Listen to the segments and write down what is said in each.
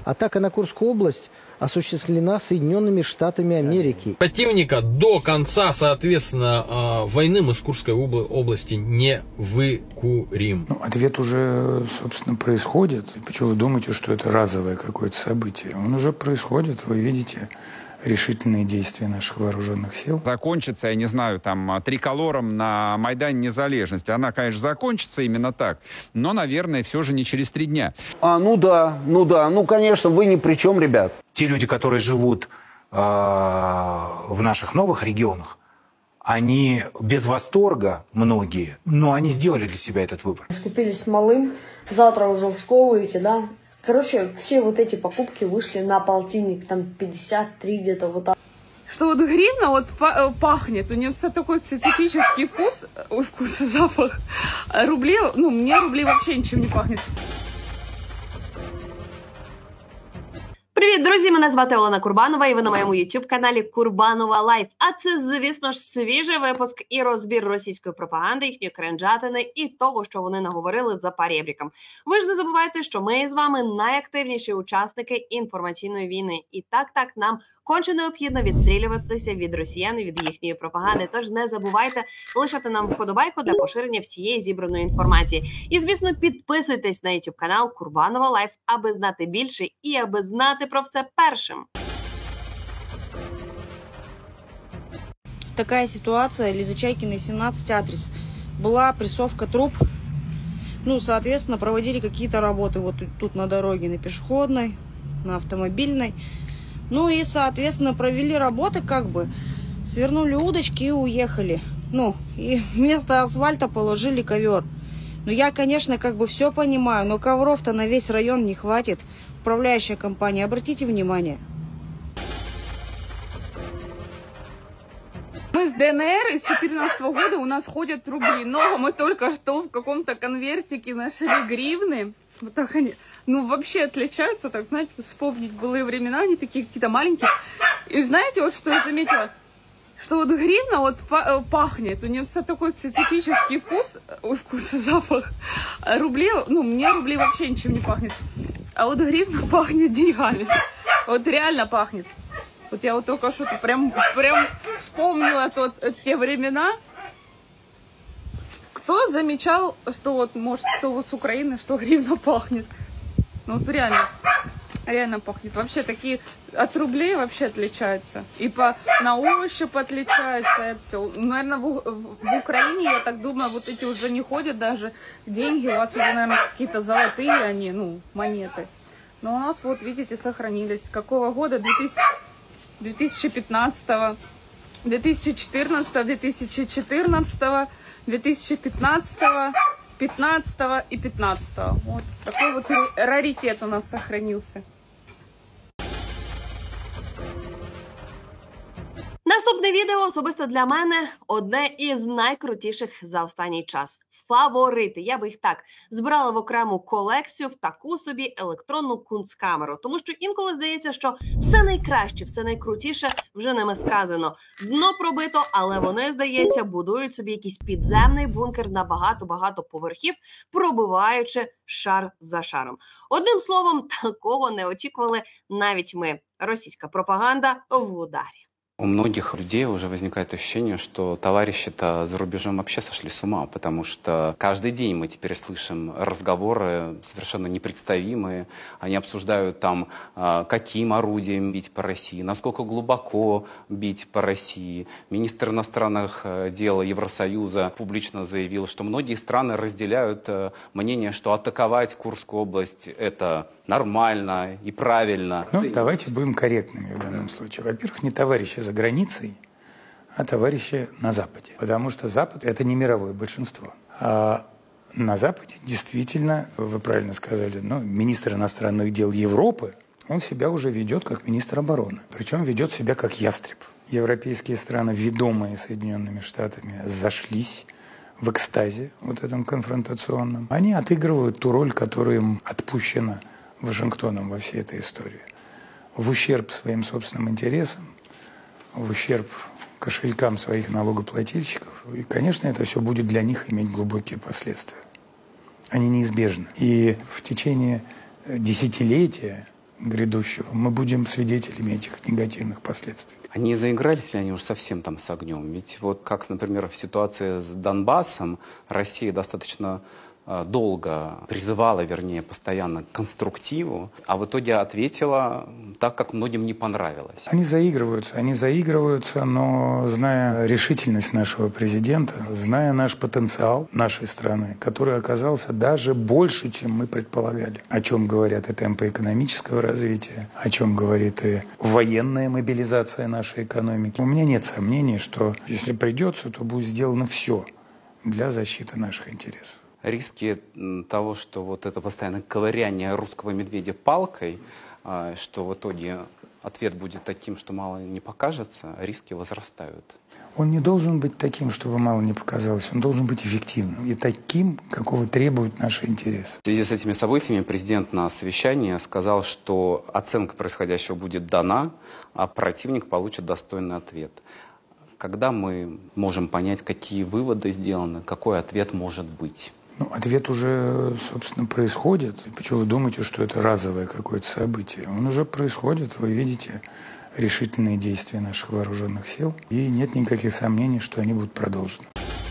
Атака на Курскую область осуществлена Соединенными Штатами Америки. Противника до конца, соответственно, войны мы с Курской области не выкурим. Ответ уже, собственно, происходит. Почему вы думаете, что это разовое какое-то событие? Он уже происходит, вы видите решительные действия наших вооруженных сил. Закончится, я не знаю, там, триколором на Майдане Незалежности. Она, конечно, закончится именно так, но, наверное, все же не через 3 дня. Ну да, конечно, вы ни при чем, ребят. Те люди, которые живут в наших новых регионах, они без восторга, многие, но они сделали для себя этот выбор. Скупились малым, завтра уже в школу идти, да? Короче, все вот эти покупки вышли на полтинник, там 53 где-то вот так. Что вот гривна вот пахнет, у нее такой специфический вкус, запах. Рубли, мне рубли вообще ничем не пахнет. Привіт, друзі! Мене звати Олена Курбанова, і ви на моєму YouTube-каналі Курбанова Лайф. А це, звісно ж, свіжий випуск і розбір російської пропаганди, їхньої кринжатини і того, що вони наговорили за поребриком. Ви ж не забувайте, що ми з вами найактивніші учасники інформаційної війни. І так, нам конче необхідно відстрілюватися від росіян і від їхньої пропаганди. Тож не забувайте лишати нам вподобайку для поширення всієї зібраної інформації. І, звісно, підписуйтесь на YouTube-канал Курбанова Лайф, аби знати більше і аби знати про все першим. Такая ситуация, Лизачайкиной, 17 адрес. Была прессовка труб. Соответственно, проводили какие-то работы вот тут на дороге, на пешеходной, на автомобильной. И, соответственно, провели работы свернули удочки и уехали. И вместо асфальта положили ковер. Я, конечно, все понимаю, но ковров-то на весь район не хватит. Управляющая компания, обратите внимание. Мы с ДНР из 2014 года, у нас ходят рубли, но мы только что в каком-то конвертике нашли гривны. Вот так они, вообще отличаются, так, знаете, вспомнить былые времена, они такие какие-то маленькие. И знаете, вот что я заметила? Что вот гривна вот пахнет, у нее такой специфический вкус, запах. Рубли, мне рубли вообще ничем не пахнет. А вот гривна пахнет деньгами. Вот реально пахнет. Вот я вот только что-то прям вспомнила те времена. Кто замечал, что может, кто с Украины, что гривна пахнет? Реально пахнет. Вообще такие от рублей вообще отличаются. И на ощупь отличается, это все. Наверное, в Украине, я так думаю, вот эти уже не ходят даже деньги. У вас уже, наверное, какие-то золотые они, монеты. Но у нас, вот видите, сохранились. Какого года? 2015, 2014, 2014, 2015, 15 и 15. Вот такой вот раритет у нас сохранился. Наступне відео особисто для мене одне із найкрутіших за останній час. Фаворити. Я би їх так збирала в окрему колекцію, в таку собі електронну кунсткамеру. Тому що інколи здається, що все найкраще, все найкрутіше вже ними сказано. Дно пробито, але вони, здається, будують собі якийсь підземний бункер на багато-багато поверхів, пробиваючи шар за шаром. Одним словом, такого не очікували навіть ми. Російська пропаганда в ударі. У многих людей уже возникает ощущение, что товарищи-то за рубежом вообще сошли с ума, потому что каждый день мы теперь слышим разговоры совершенно непредставимые. Они обсуждают там, каким орудием бить по России, насколько глубоко бить по России. Министр иностранных дел Евросоюза публично заявил, что многие страны разделяют мнение, что атаковать Курскую область – это нормально и правильно. Давайте будем корректными в данном случае. Во-первых, не товарищи за границей, а товарищи на Западе. Потому что Запад – это не мировое большинство. А на Западе действительно, вы правильно сказали, министр иностранных дел Европы, он себя уже ведет как министр обороны. Причем ведет себя как ястреб. Европейские страны, ведомые Соединенными Штатами, зашлись в экстазе вот этом конфронтационном. Они отыгрывают ту роль, которая им отпущена Вашингтоном во всей этой истории. В ущерб своим собственным интересам, в ущерб кошелькам своих налогоплательщиков. И, конечно, это все будет для них иметь глубокие последствия. Они неизбежны. И в течение десятилетия грядущего, мы будем свидетелями этих негативных последствий. Они заигрались ли они уж совсем там с огнем? Ведь вот как, например, в ситуации с Донбассом Россия достаточно долго призывала, вернее, постоянно к конструктиву, а в итоге ответила так, как многим не понравилось. Они заигрываются, но зная решительность нашего президента, зная наш потенциал нашей страны, который оказался даже больше, чем мы предполагали, о чем говорят и темпы экономического развития, о чем говорит и военная мобилизация нашей экономики. У меня нет сомнений, что если придется, то будет сделано все для защиты наших интересов. Риски того, что вот это постоянное ковыряние русского медведя палкой, что в итоге ответ будет таким, что мало не покажется, риски возрастают. Он не должен быть таким, чтобы мало не показалось. Он должен быть эффективным и таким, какого требуют наши интересы. В связи с этими событиями президент на совещании сказал, что оценка происходящего будет дана, а противник получит достойный ответ. Когда мы можем понять, какие выводы сделаны, какой ответ может быть? Ответ уже, собственно, происходит. Почему вы думаете, что это разовое какое-то событие? Он уже происходит. Вы видите решительные действия наших вооруженных сил. И нет никаких сомнений, что они будут продолжены.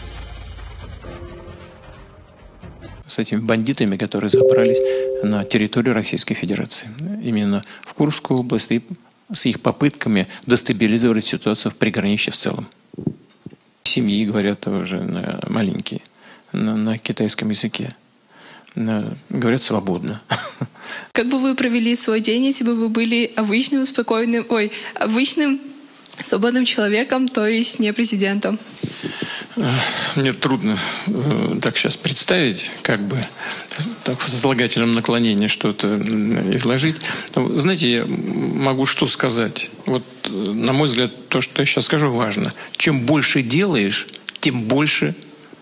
С этими бандитами, которые забрались на территорию Российской Федерации. Именно в Курскую область и с их попытками дестабилизировать ситуацию в приграничье в целом. Семьи говорят уже маленькие. На китайском языке. Говорят свободно. Как бы вы провели свой день, если бы вы были обычным, спокойным, обычным, свободным человеком, то есть не президентом? Мне трудно так сейчас представить, как бы так в сослагательном наклонении что-то изложить. Знаете, я могу что сказать. Вот, на мой взгляд, то, что я сейчас скажу, важно. Чем больше делаешь, тем больших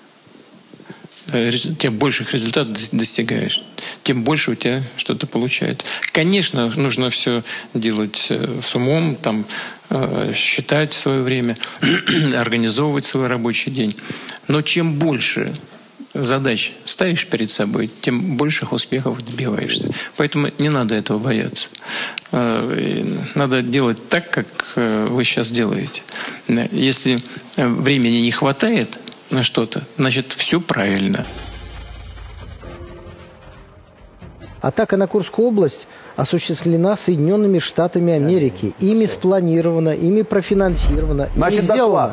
результатов достигаешь, тем больше у тебя что-то получается. Конечно, нужно все делать с умом, там, считать свое время, организовывать свой рабочий день. Но чем больше задач ставишь перед собой, тем больших успехов добиваешься. Поэтому не надо этого бояться. Надо делать так, как вы сейчас делаете. Если времени не хватает на что-то, значит, все правильно. Атака на Курскую область осуществлена Соединенными Штатами Америки. Ими спланирована, ими профинансирована, ими сделано.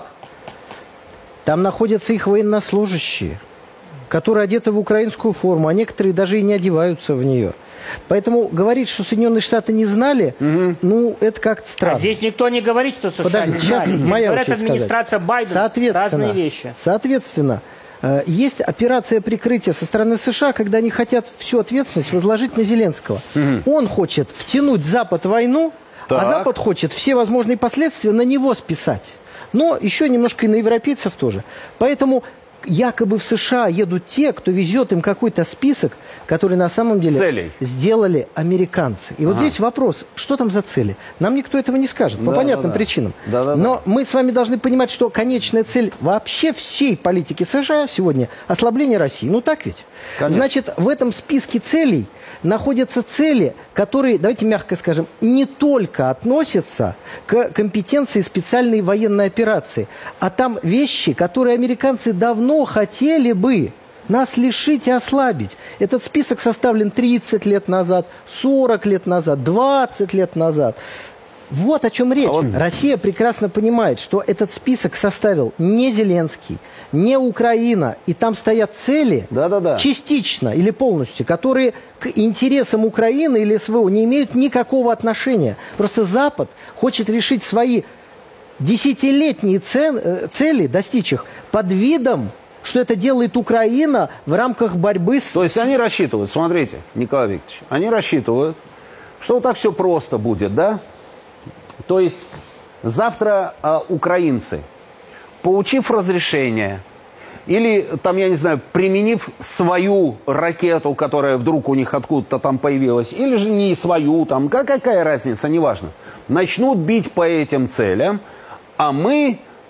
Там находятся их военнослужащие, которые одеты в украинскую форму, а некоторые даже и не одеваются в нее. Поэтому говорить, что Соединенные Штаты не знали, это как-то странно. А здесь никто не говорит, что США не сейчас знали. моя Говорят, очередь администрация Байдена, разные вещи. Соответственно, есть операция прикрытия со стороны США, когда они хотят всю ответственность возложить на Зеленского. Он хочет втянуть Запад в войну, а Запад хочет все возможные последствия на него списать. Но еще немножко и на европейцев тоже. Поэтому якобы в США едут те, кто везет им какой-то список, который на самом деле сделали американцы. И вот здесь вопрос, что там за цели? Нам никто этого не скажет, по понятным причинам. Но мы с вами должны понимать, что конечная цель вообще всей политики США сегодня – ослабление России. Ну так ведь? Конечно. Значит, в этом списке целей находятся цели, которые, давайте мягко скажем, не только относятся к компетенции специальной военной операции, а там вещи, которые американцы давно хотели бы нас лишить и ослабить. Этот список составлен 30 лет назад, 40 лет назад, 20 лет назад. Вот о чем речь. Россия прекрасно понимает, что этот список составил не Зеленский, не Украина. И там стоят цели частично или полностью, которые к интересам Украины или СВО не имеют никакого отношения. Просто Запад хочет решить свои десятилетние цели, достичь их, под видом, что это делает Украина в рамках борьбы с... То есть они рассчитывают, смотрите, Николай Викторович, они рассчитывают, что вот так все просто будет, да? То есть завтра украинцы, получив разрешение или, там, я не знаю, применив свою ракету, которая вдруг у них откуда-то там появилась, или же не свою, там, какая разница, неважно, начнут бить по этим целям, а мы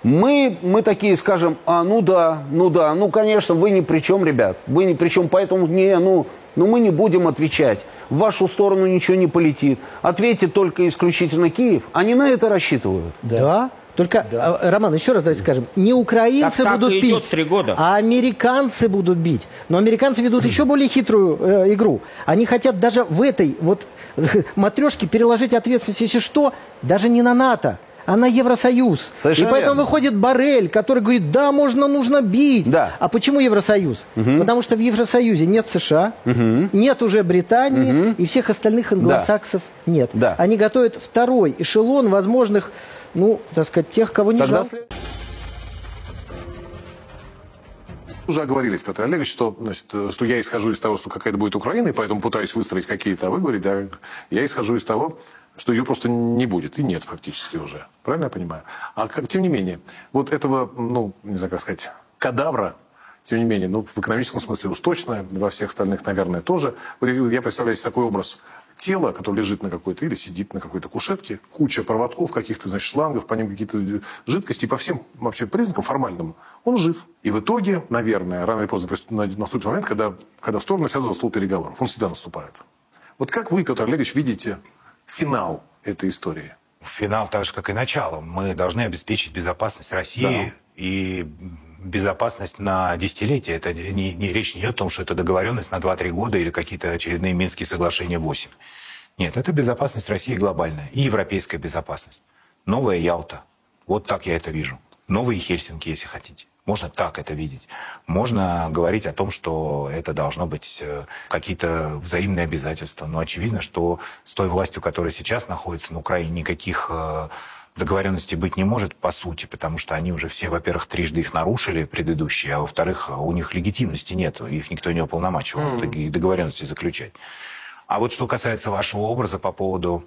Мы такие скажем, ну да, ну конечно, вы ни при чем, ребят, вы ни при чем, поэтому мы не будем отвечать. В вашу сторону ничего не полетит. Ответит только исключительно Киев. Они на это рассчитывают. Да. Только, Роман, еще раз давайте скажем, не украинцы будут бить, а американцы будут бить. Но американцы ведут еще более хитрую игру. Они хотят даже в этой вот матрешке переложить ответственность, если что, даже не на НАТО, а на Евросоюз. Совершенно и поэтому верно. Выходит Боррель, который говорит, да, нужно бить. Да. А почему Евросоюз? Потому что в Евросоюзе нет США, нет уже Британии, и всех остальных англосаксов нет. Да. Они готовят второй эшелон возможных, так сказать, тех, кого не жалко. Уже оговорились, Петр Олегович, что я исхожу из того, что какая-то будет Украина, и поэтому пытаюсь выстроить какие-то, а вы говорите, а я исхожу из того, что ее просто не будет, и нет фактически уже. Правильно я понимаю? Тем не менее, вот этого, не знаю, как сказать, кадавра, тем не менее, в экономическом смысле уж точно, во всех остальных, наверное, тоже. Вот я представляю себе такой образ тела, которое лежит на какой-то, или сидит на какой-то кушетке, куча проводков, каких-то, шлангов, по ним какие-то жидкости, по всем вообще признакам формальным, он жив. И в итоге, наверное, рано или поздно наступит момент, когда стороны сядут за стол переговоров. Он всегда наступает. Вот как вы, Петр Олегович, видите финал этой истории? Финал так же, как и начало. Мы должны обеспечить безопасность России и безопасность на десятилетия. Это речь не идет о том, что это договоренность на 2-3 года или какие-то очередные Минские соглашения 8. Нет, это безопасность России глобальная и европейская безопасность. Новая Ялта. Вот так я это вижу. Новые Хельсинки, если хотите. Можно так это видеть. Можно говорить о том, что это должно быть какие-то взаимные обязательства. Но очевидно, что с той властью, которая сейчас находится на Украине, никаких договоренностей быть не может, по сути, потому что они уже все, во-первых, трижды их нарушили, предыдущие, а во-вторых, у них легитимности нет, их никто не уполномачивал такие договоренности заключать. А вот что касается вашего образа по поводу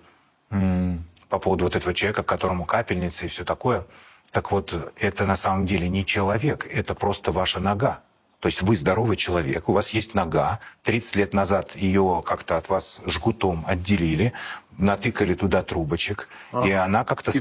вот этого человека, которому капельница и все такое, так вот, это на самом деле не человек, это просто ваша нога. То есть вы здоровый человек, у вас есть нога, 30 лет назад ее как-то от вас жгутом отделили, натыкали туда трубочек, и она как-то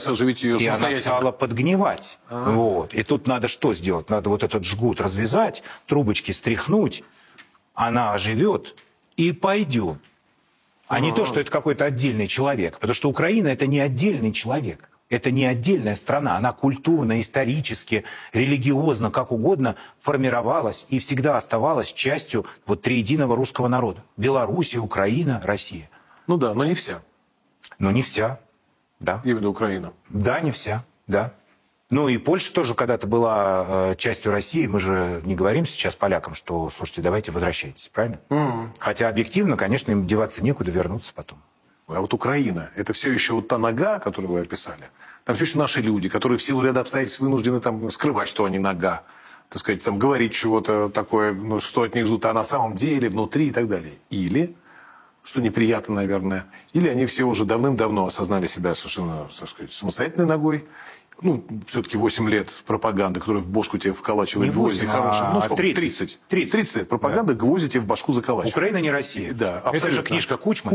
стала подгнивать. Вот. И тут надо что сделать? Надо вот этот жгут развязать, трубочки стряхнуть, она оживет и пойдет. А не то, что это какой-то отдельный человек. Потому что Украина – это не отдельный человек. Это не отдельная страна. Она культурно, исторически, религиозно, как угодно формировалась и всегда оставалась частью вот триединого русского народа. Белоруссия, Украина, Россия. Ну да, но не вся. Но не вся, да. Именно Украина. Да, не вся, да. Ну и Польша тоже когда-то была частью России. Мы же не говорим сейчас полякам, что, слушайте, давайте возвращайтесь, правильно? Хотя объективно, конечно, им деваться некуда, вернуться потом. А вот Украина, это все еще вот та нога, которую вы описали. Там все еще наши люди, которые в силу ряда обстоятельств вынуждены там скрывать, что они нога. Так сказать, там говорить чего-то такое, что от них ждут, а на самом деле внутри и так далее. Или, что неприятно, наверное, или они все уже давным-давно осознали себя совершенно, так сказать, самостоятельной ногой. Все-таки 8 лет пропаганды, которая в бошку тебе вколачивает гвозди хорошим. Сколько? 30 лет пропаганды, гвозди тебе в башку заколачивают. Украина не Россия. Да, это же книжка Кучмы.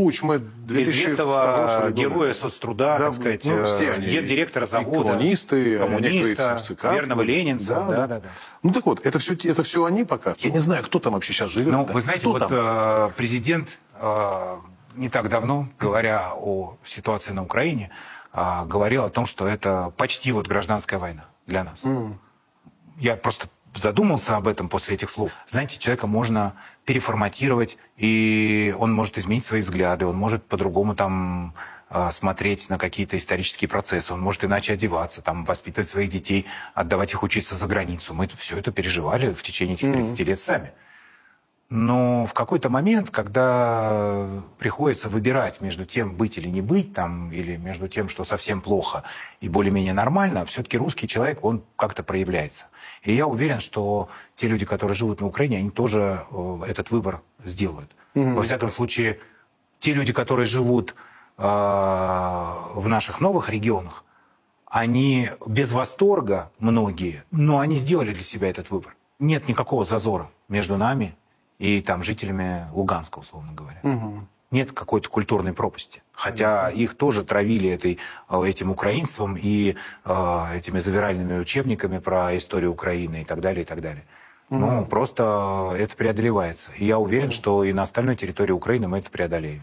Известного героя соцтруда, так сказать, гендиректора завода. Коммунисты, верного ленинца. Да. Ну так вот, это все они пока. Я не знаю, кто там вообще сейчас живет. Ну, вы знаете, вот президент не так давно, говоря о ситуации на Украине, говорил о том, что это почти вот гражданская война для нас. Я просто задумался об этом после этих слов. Знаете, человека можно переформатировать, и он может изменить свои взгляды, он может по-другому там смотреть на какие-то исторические процессы, он может иначе одеваться, там, воспитывать своих детей, отдавать их учиться за границу. Мы все это переживали в течение этих 30 лет сами. Но в какой-то момент, когда приходится выбирать между тем, быть или не быть, там, или между тем, что совсем плохо и более-менее нормально, все-таки русский человек, он как-то проявляется. И я уверен, что те люди, которые живут на Украине, они тоже этот выбор сделают. Во всяком случае, те люди, которые живут в наших новых регионах, они без восторга, многие, но они сделали для себя этот выбор. Нет никакого зазора между нами и там жителями Луганска, условно говоря. нет какой-то культурной пропасти. Хотя их тоже травили этим украинством и этими завиральными учебниками про историю Украины и так далее, и так далее. Ну, просто это преодолевается. И я уверен, что и на остальной территории Украины мы это преодолеем.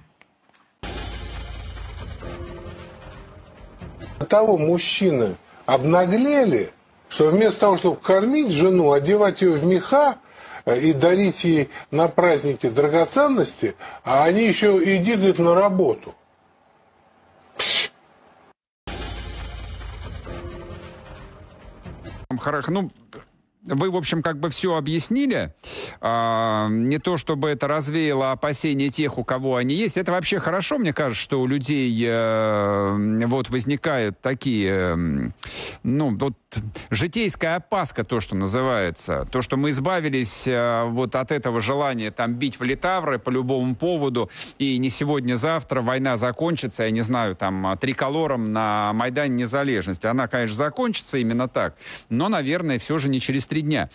Того мужчины обнаглели, что вместо того, чтобы кормить жену, одевать ее в меха и дарить ей на праздники драгоценности, а они еще иди, говорит, на работу. Ну, вы, в общем, как бы все объяснили. Не то, чтобы это развеяло опасения тех, у кого они есть. Это вообще хорошо, мне кажется, что у людей вот возникают такие, ну, вот житейская опаска, то, что называется. То, что мы избавились вот от этого желания там бить в литавры по любому поводу, и не сегодня-завтра война закончится, я не знаю, там, триколором на Майдане Незалежности. Она, конечно, закончится именно так, но, наверное, все же не через 3 дня.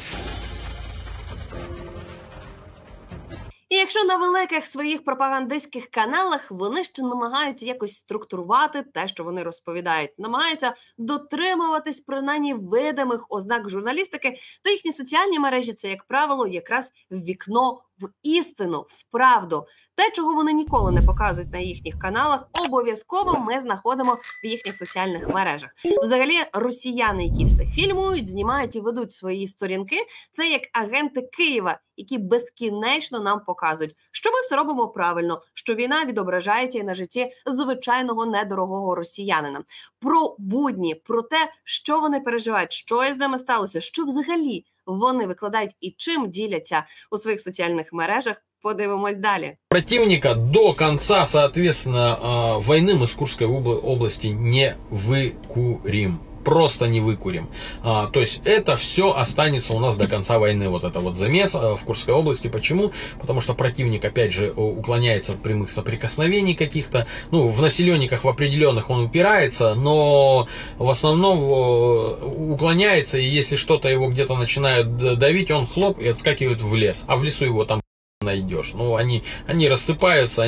І якщо на великих своїх пропагандистських каналах вони ще намагаються якось структурувати те, що вони розповідають, намагаються дотримуватись принаймні видимих ознак журналістики, то їхні соціальні мережі – це, як правило, якраз вікно в істину, в правду. Те, чого вони ніколи не показують на їхніх каналах, обов'язково ми знаходимо в їхніх соціальних мережах. Взагалі, росіяни, які все фільмують, знімають і ведуть свої сторінки, це як агенти Києва, які безкінечно нам показують, що ми все робимо правильно, що війна відображається і на житті звичайного недорогого росіянина. Про будні, про те, що вони переживають, що із ними сталося, що взагалі вони викладають і чим діляться у своїх соціальних мережах, подивимось далі. Противника до конца, соответственно, войны мы с Курской области не выкурим. Просто не выкурим. То есть это все останется у нас до конца войны. Вот это вот замес в Курской области. Почему? Потому что противник, опять же, уклоняется от прямых соприкосновений каких-то. Ну, в населенниках в определенных он упирается, но в основном уклоняется. И если что-то его где-то начинает давить, он хлоп и отскакивает в лес. А в лесу его там найдешь. Ну, они рассыпаются,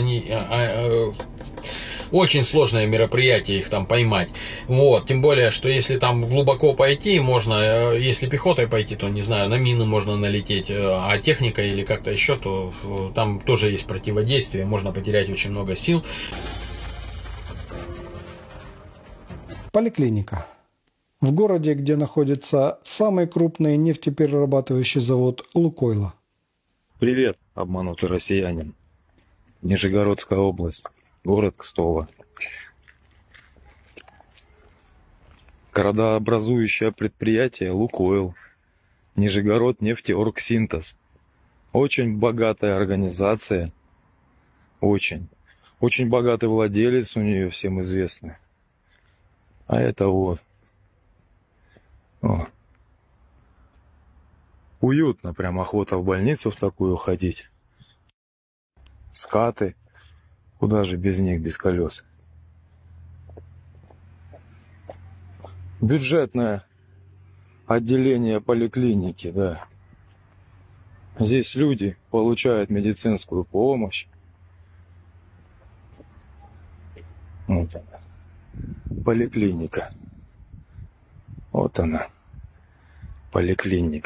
очень сложное мероприятие их там поймать. Вот. Тем более, что если там глубоко пойти, можно, если пехотой пойти, то, не знаю, на мины можно налететь, а техника или как-то еще, то там тоже есть противодействие, можно потерять очень много сил. Поликлиника. В городе, где находится самый крупный нефтеперерабатывающий завод «Лукойла». Привет, обманутый россиянин. Нижегородская область. Город Кстово. Городообразующее предприятие «Лукойл». Нижегород нефтеоргсинтез. Очень богатая организация. Очень. Очень богатый владелец у нее, всем известный. А это вот. О. Уютно, прям охота в больницу в такую ходить. Скаты. Куда же без них, без колес? Бюджетное отделение поликлиники, да. Здесь люди получают медицинскую помощь. Вот она. Поликлиника. Вот она. Поликлиника.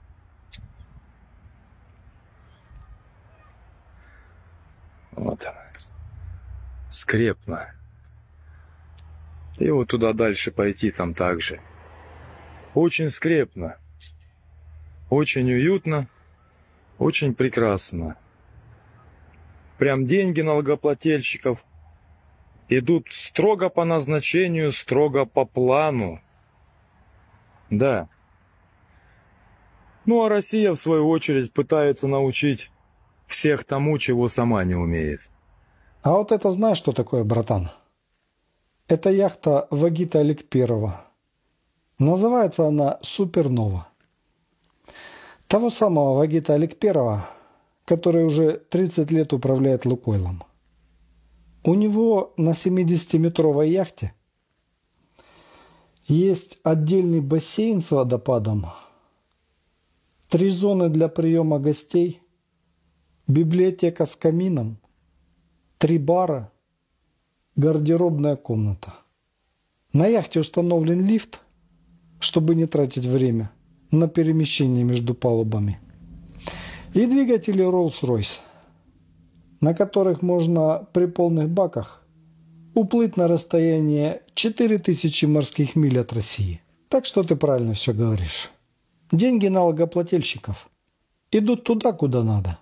Вот она. Скрепно. И вот туда дальше пойти, там также. Очень скрепно. Очень уютно. Очень прекрасно. Прям деньги налогоплательщиков идут строго по назначению, строго по плану. Да. Ну а Россия, в свою очередь, пытается научить всех тому, чего сама не умеет. А вот это знаешь, что такое, братан? Это яхта Вагита Аликперова. Называется она «Супернова». Того самого Вагита Аликперова, который уже 30 лет управляет «Лукойлом». У него на 70-метровой яхте есть отдельный бассейн с водопадом, 3 зоны для приема гостей, библиотека с камином, 3 бара, гардеробная комната. На яхте установлен лифт, чтобы не тратить время на перемещение между палубами. И двигатели Rolls-Royce, на которых можно при полных баках уплыть на расстояние 4000 морских миль от России. Так что ты правильно все говоришь. Деньги налогоплательщиков идут туда, куда надо.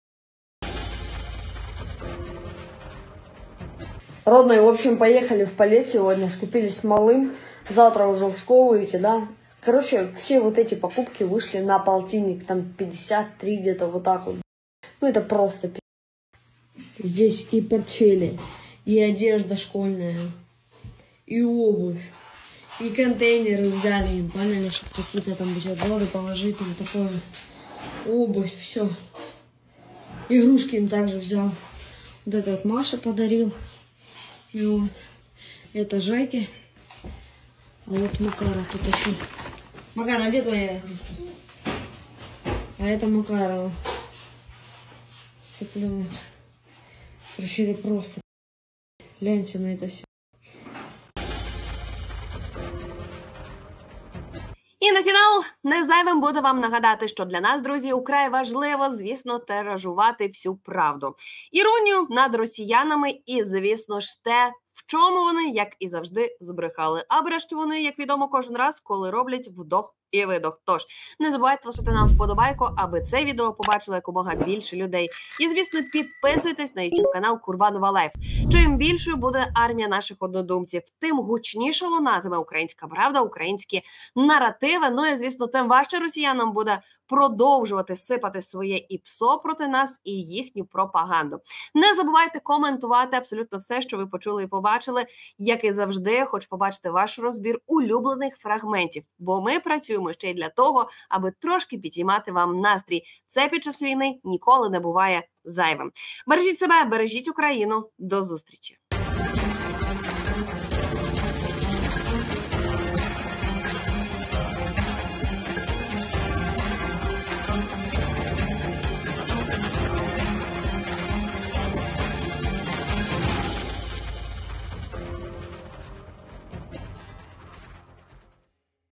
Родные, в общем, поехали в Палет сегодня, скупились малым. Завтра уже в школу идти, да. Короче, все вот эти покупки вышли на полтинник, там 53 где-то, вот так вот. Ну, это просто пи***. Здесь и портфели, и одежда школьная, и обувь, и контейнеры взяли им, поняли, что какие-то там бутерброды положить, там такое, обувь, все. Игрушки им также взял. Вот это вот Маша подарил. И вот, это Жеки. А вот Макара тут еще. Макара, где твоя игрушка? А это Макарова. Цыпленок. Короче, это просто. Гляньте на это все. І на фінал не зайвим буде вам нагадати, що для нас, друзі, украй важливо, звісно, тиражувати всю правду. Іронію над росіянами і, звісно ж, те, в чому вони, як і завжди, збрехали. А брешуть вони, як відомо, кожен раз, коли роблять вдох і видох. Тож, не забувайте лишити нам вподобайку, аби це відео побачило якомога більше людей. І, звісно, підписуйтесь на YouTube канал Курбанова Лайф. Чим більшою буде армія наших однодумців, тим гучніше лунатиме українська правда, українські наративи. Ну і, звісно, тим важче росіянам буде продовжувати сипати своє ІПСО проти нас і їхню пропаганду. Не забувайте коментувати абсолютно все, що ви почули і побачили. Як і завжди, хочу побачити ваш розбір улюблених фрагментів, бо ми працюємо ще й для того, аби трошки підіймати вам настрій. Це під час війни ніколи не буває зайвим. Бережіть себе, бережіть Україну. До зустрічі!